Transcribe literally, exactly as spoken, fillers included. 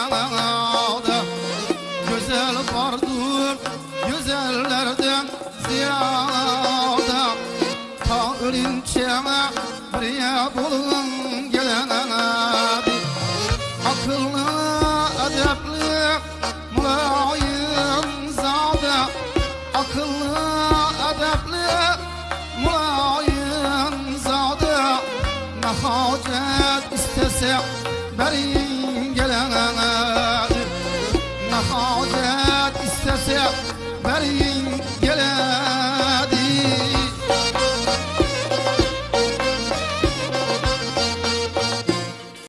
ziyade. Güzel vardır güzellerden ziyade. Ta ölünçeme bir bulun gelene. Akıllı, edepli, mülayim zade. Akıllı, edepli, mülayim zade. Ne hacet istese berin gelene.